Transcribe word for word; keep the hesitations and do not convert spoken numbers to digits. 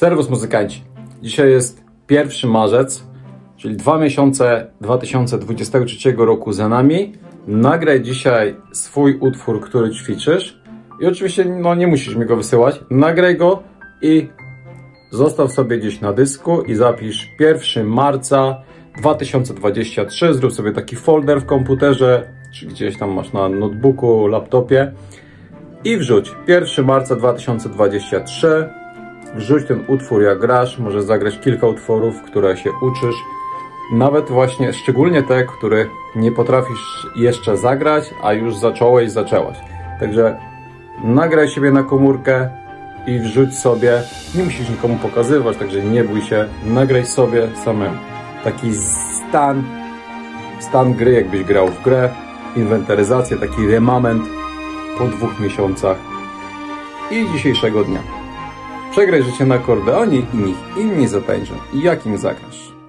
Serwus muzykanci. Dzisiaj jest pierwszy marzec, czyli dwa miesiące dwa tysiące dwudziestego trzeciego roku za nami. Nagraj dzisiaj swój utwór, który ćwiczysz i oczywiście no, nie musisz mi go wysyłać. Nagraj go i zostaw sobie gdzieś na dysku i zapisz pierwszego marca dwa tysiące dwudziestego trzeciego. Zrób sobie taki folder w komputerze, czy gdzieś tam masz na notebooku, laptopie i wrzuć pierwszego marca dwa tysiące dwudziestego trzeciego. Wrzuć ten utwór jak grasz, możesz zagrać kilka utworów, które się uczysz. Nawet właśnie, szczególnie te, które nie potrafisz jeszcze zagrać, a już zacząłeś, zaczęłaś. Także nagraj siebie na komórkę i wrzuć sobie. Nie musisz nikomu pokazywać, także nie bój się. Nagraj sobie samemu. Taki stan, stan gry, jakbyś grał w grę. Inwentaryzację, taki remament po dwóch miesiącach i dzisiejszego dnia. Przegraj życie na akordeonie i niech inni zatańczą. I jakim zagrasz?